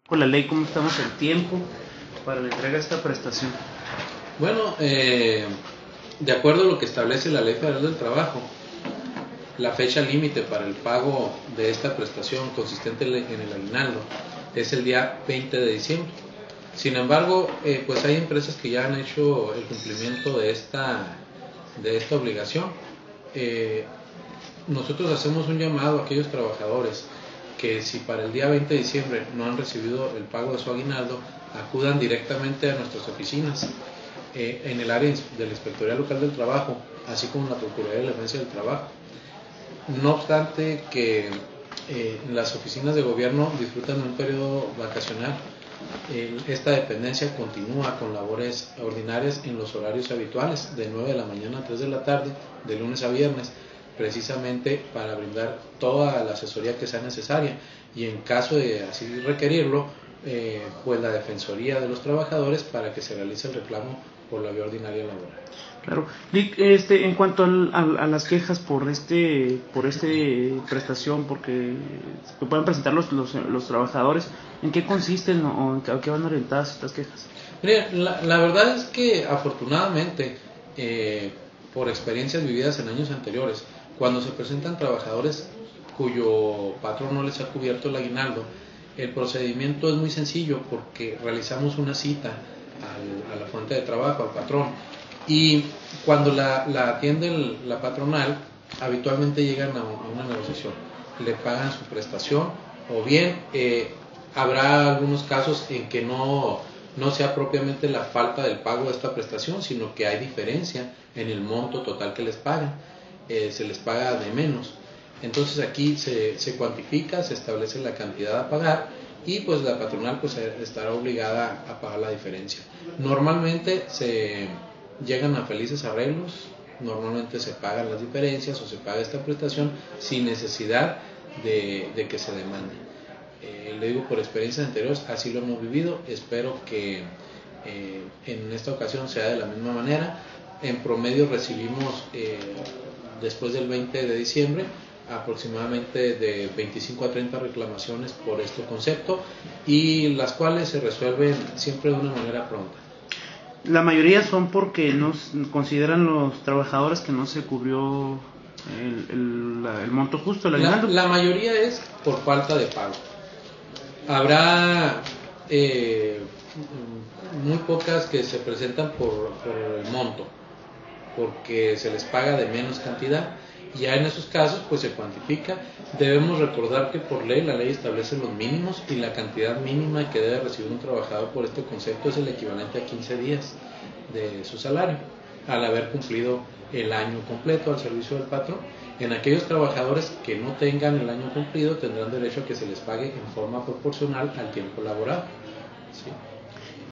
Con la ley, ¿cómo estamos en tiempo para la entrega de esta prestación? Bueno, de acuerdo a lo que establece la Ley Federal del Trabajo, la fecha límite para el pago de esta prestación consistente en el aguinaldo es el día 20 de diciembre. Sin embargo, pues hay empresas que ya han hecho el cumplimiento de esta obligación. Nosotros hacemos un llamado a aquellos trabajadores que si para el día 20 de diciembre no han recibido el pago de su aguinaldo, acudan directamente a nuestras oficinas en el área de la Inspectoría Local del Trabajo, así como en la Procuraduría de la Defensa del Trabajo. No obstante que las oficinas de gobierno disfrutan de un periodo vacacional, esta dependencia continúa con labores ordinarias en los horarios habituales, de 9 de la mañana a 3 de la tarde, de lunes a viernes, precisamente para brindar toda la asesoría que sea necesaria, y en caso de así requerirlo, pues la Defensoría de los Trabajadores para que se realice el reclamo por la vía ordinaria laboral. Claro. Nick, en cuanto a las quejas por prestación, porque se pueden presentar los trabajadores, ¿en qué consisten o a qué van orientadas estas quejas? Mira, la verdad es que afortunadamente, por experiencias vividas en años anteriores, cuando se presentan trabajadores cuyo patrón no les ha cubierto el aguinaldo, el procedimiento es muy sencillo porque realizamos una cita a la fuente de trabajo, al patrón, y cuando la atiende la patronal, habitualmente llegan a una negociación, le pagan su prestación, o bien habrá algunos casos en que no sea propiamente la falta del pago de esta prestación, sino que hay diferencia en el monto total que les pagan, se les paga de menos. Entonces aquí se cuantifica, se establece la cantidad a pagar, y pues la patronal pues estará obligada a pagar la diferencia. Normalmente se llegan a felices arreglos, normalmente se pagan las diferencias o se paga esta prestación sin necesidad de que se demande. Le digo por experiencias anteriores, así lo hemos vivido, espero que en esta ocasión sea de la misma manera. En promedio recibimos después del 20 de diciembre aproximadamente de 25 a 30 reclamaciones por este concepto, y las cuales se resuelven siempre de una manera pronta. La mayoría son porque no consideran los trabajadores que no se cubrió el monto justo, el aguinaldo. La mayoría es por falta de pago. Habrá muy pocas que se presentan por el monto, porque se les paga de menos cantidad. Y ya en esos casos pues se cuantifica. Debemos recordar que por ley, la ley establece los mínimos, y la cantidad mínima que debe recibir un trabajador por este concepto es el equivalente a 15 días de su salario, al haber cumplido el año completo al servicio del patrón. En aquellos trabajadores que no tengan el año cumplido, tendrán derecho a que se les pague en forma proporcional al tiempo laborado, ¿sí?